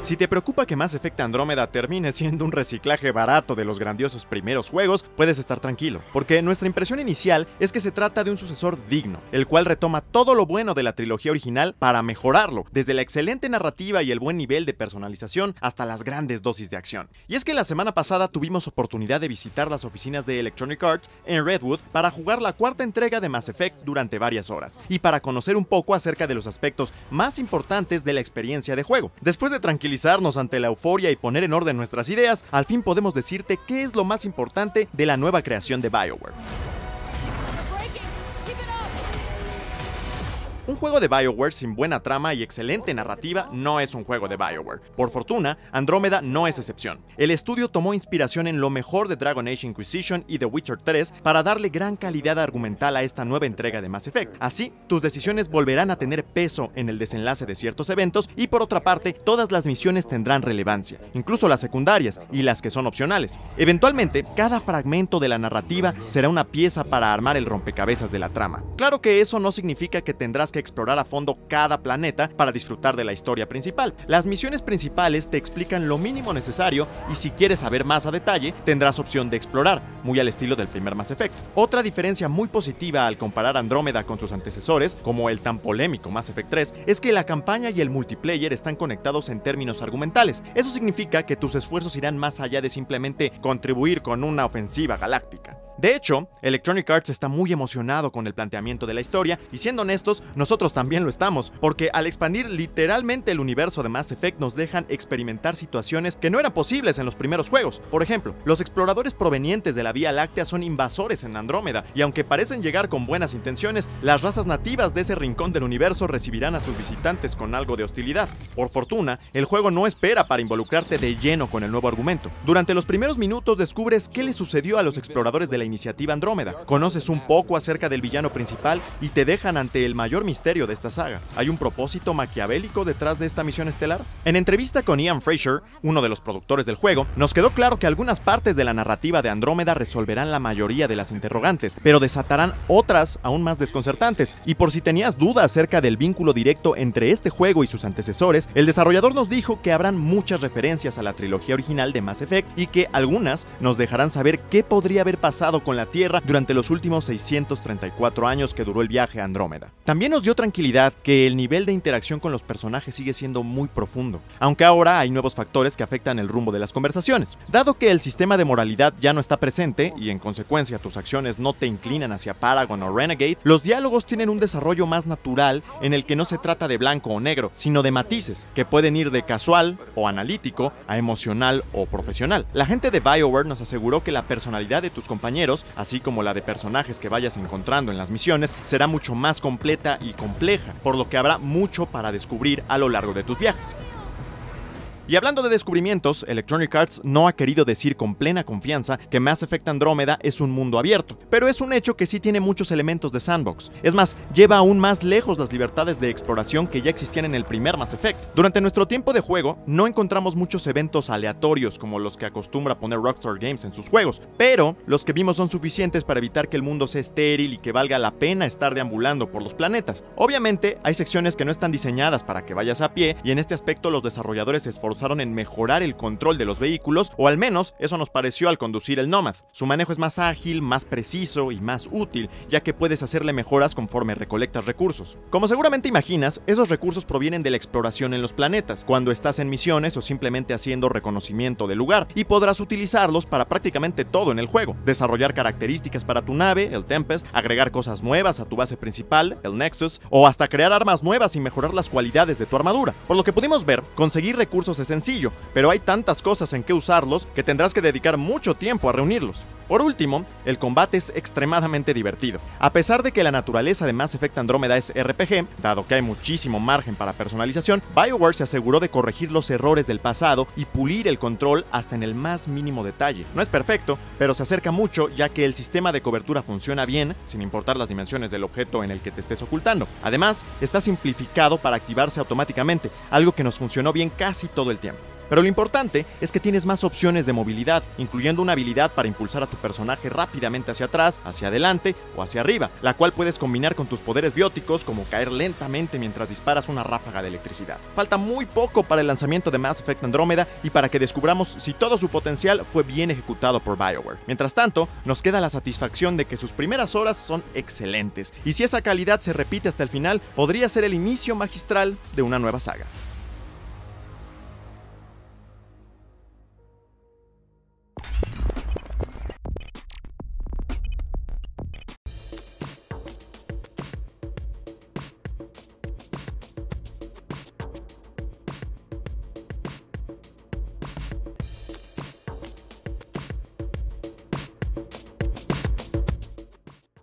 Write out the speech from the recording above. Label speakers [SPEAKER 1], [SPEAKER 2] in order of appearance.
[SPEAKER 1] Si te preocupa que Mass Effect Andrómeda termine siendo un reciclaje barato de los grandiosos primeros juegos, puedes estar tranquilo, porque nuestra impresión inicial es que se trata de un sucesor digno, el cual retoma todo lo bueno de la trilogía original para mejorarlo, desde la excelente narrativa y el buen nivel de personalización hasta las grandes dosis de acción. Y es que la semana pasada tuvimos oportunidad de visitar las oficinas de Electronic Arts en Redwood para jugar la cuarta entrega de Mass Effect durante varias horas, y para conocer un poco acerca de los aspectos más importantes de la experiencia de juego. Después de tranquilizarnos ante la euforia y poner en orden nuestras ideas, al fin podemos decirte qué es lo más importante de la nueva creación de BioWare. Un juego de BioWare sin buena trama y excelente narrativa no es un juego de BioWare. Por fortuna, Andrómeda no es excepción. El estudio tomó inspiración en lo mejor de Dragon Age Inquisition y The Witcher 3 para darle gran calidad argumental a esta nueva entrega de Mass Effect. Así, tus decisiones volverán a tener peso en el desenlace de ciertos eventos y por otra parte, todas las misiones tendrán relevancia, incluso las secundarias y las que son opcionales. Eventualmente, cada fragmento de la narrativa será una pieza para armar el rompecabezas de la trama. Claro que eso no significa que tendrás que explorar a fondo cada planeta para disfrutar de la historia principal. Las misiones principales te explican lo mínimo necesario y si quieres saber más a detalle, tendrás opción de explorar, muy al estilo del primer Mass Effect. Otra diferencia muy positiva al comparar Andrómeda con sus antecesores, como el tan polémico Mass Effect 3, es que la campaña y el multiplayer están conectados en términos argumentales. Eso significa que tus esfuerzos irán más allá de simplemente contribuir con una ofensiva galáctica. De hecho, Electronic Arts está muy emocionado con el planteamiento de la historia y siendo honestos, nosotros también lo estamos, porque al expandir literalmente el universo de Mass Effect nos dejan experimentar situaciones que no eran posibles en los primeros juegos. Por ejemplo, los exploradores provenientes de la Vía Láctea son invasores en Andrómeda y aunque parecen llegar con buenas intenciones, las razas nativas de ese rincón del universo recibirán a sus visitantes con algo de hostilidad. Por fortuna, el juego no espera para involucrarte de lleno con el nuevo argumento. Durante los primeros minutos descubres qué le sucedió a los exploradores de la iniciativa Andrómeda, conoces un poco acerca del villano principal y te dejan ante el mayor misterio de esta saga. ¿Hay un propósito maquiavélico detrás de esta misión estelar? En entrevista con Ian Fraser, uno de los productores del juego, nos quedó claro que algunas partes de la narrativa de Andrómeda resolverán la mayoría de las interrogantes, pero desatarán otras aún más desconcertantes. Y por si tenías duda acerca del vínculo directo entre este juego y sus antecesores, el desarrollador nos dijo que habrán muchas referencias a la trilogía original de Mass Effect y que algunas nos dejarán saber qué podría haber pasado con la Tierra durante los últimos 634 años que duró el viaje a Andrómeda. También nos dio tranquilidad que el nivel de interacción con los personajes sigue siendo muy profundo, aunque ahora hay nuevos factores que afectan el rumbo de las conversaciones. Dado que el sistema de moralidad ya no está presente y en consecuencia tus acciones no te inclinan hacia Paragon o Renegade, los diálogos tienen un desarrollo más natural en el que no se trata de blanco o negro, sino de matices, que pueden ir de casual o analítico a emocional o profesional. La gente de BioWare nos aseguró que la personalidad de tus compañeros, así como la de personajes que vayas encontrando en las misiones, será mucho más completa y compleja, por lo que habrá mucho para descubrir a lo largo de tus viajes. Y hablando de descubrimientos, Electronic Arts no ha querido decir con plena confianza que Mass Effect Andrómeda es un mundo abierto, pero es un hecho que sí tiene muchos elementos de sandbox. Es más, lleva aún más lejos las libertades de exploración que ya existían en el primer Mass Effect. Durante nuestro tiempo de juego, no encontramos muchos eventos aleatorios como los que acostumbra poner Rockstar Games en sus juegos, pero los que vimos son suficientes para evitar que el mundo sea estéril y que valga la pena estar deambulando por los planetas. Obviamente, hay secciones que no están diseñadas para que vayas a pie y en este aspecto los desarrolladores se esforzaron en mejorar el control de los vehículos, o al menos eso nos pareció al conducir el Nomad. Su manejo es más ágil, más preciso y más útil, ya que puedes hacerle mejoras conforme recolectas recursos. Como seguramente imaginas, esos recursos provienen de la exploración en los planetas, cuando estás en misiones o simplemente haciendo reconocimiento del lugar, y podrás utilizarlos para prácticamente todo en el juego. Desarrollar características para tu nave, el Tempest, agregar cosas nuevas a tu base principal, el Nexus, o hasta crear armas nuevas y mejorar las cualidades de tu armadura. Por lo que pudimos ver, conseguir recursos es sencillo, pero hay tantas cosas en que usarlos que tendrás que dedicar mucho tiempo a reunirlos. Por último, el combate es extremadamente divertido. A pesar de que la naturaleza de Mass Effect Andrómeda es RPG, dado que hay muchísimo margen para personalización, BioWare se aseguró de corregir los errores del pasado y pulir el control hasta en el más mínimo detalle. No es perfecto, pero se acerca mucho ya que el sistema de cobertura funciona bien, sin importar las dimensiones del objeto en el que te estés ocultando. Además, está simplificado para activarse automáticamente, algo que nos funcionó bien casi todo el tiempo. Pero lo importante es que tienes más opciones de movilidad, incluyendo una habilidad para impulsar a tu personaje rápidamente hacia atrás, hacia adelante o hacia arriba, la cual puedes combinar con tus poderes bióticos como caer lentamente mientras disparas una ráfaga de electricidad. Falta muy poco para el lanzamiento de Mass Effect Andrómeda y para que descubramos si todo su potencial fue bien ejecutado por BioWare. Mientras tanto, nos queda la satisfacción de que sus primeras horas son excelentes, y si esa calidad se repite hasta el final, podría ser el inicio magistral de una nueva saga.